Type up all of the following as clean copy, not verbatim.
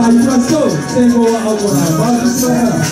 あ行きましょう。先攻は青コーナーマークスマイヤ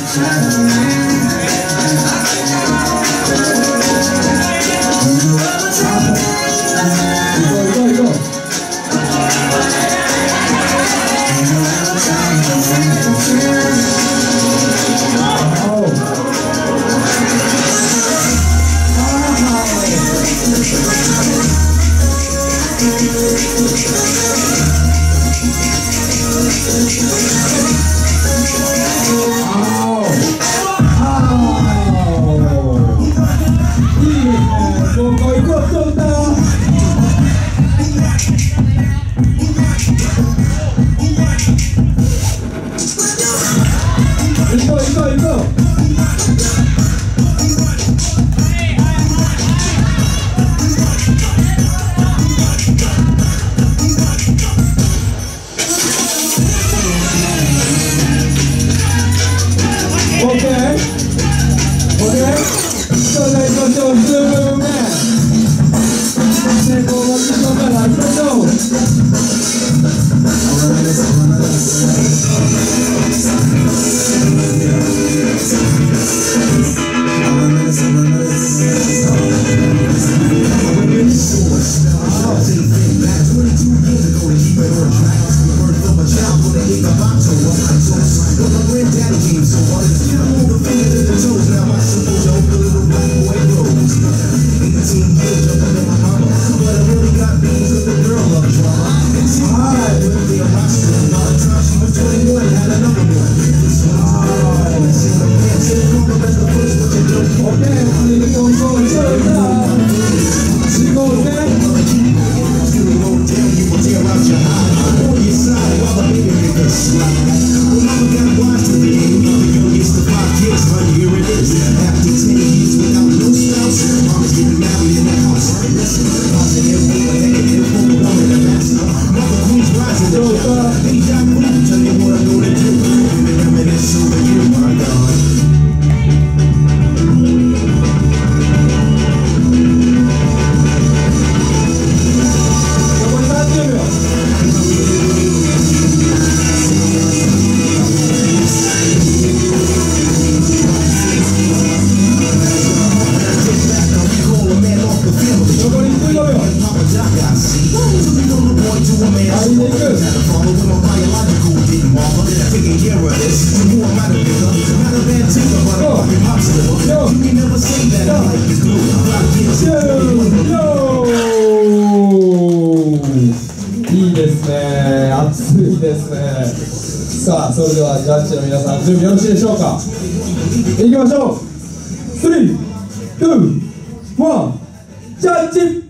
いいですね、熱いですね。さあ、それではジャッジの皆さん、準備よろしいでしょうか。いきましょう。3、2、1、ジャッジ。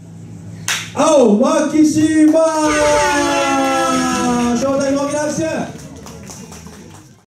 青、牧島。兄弟の皆さん。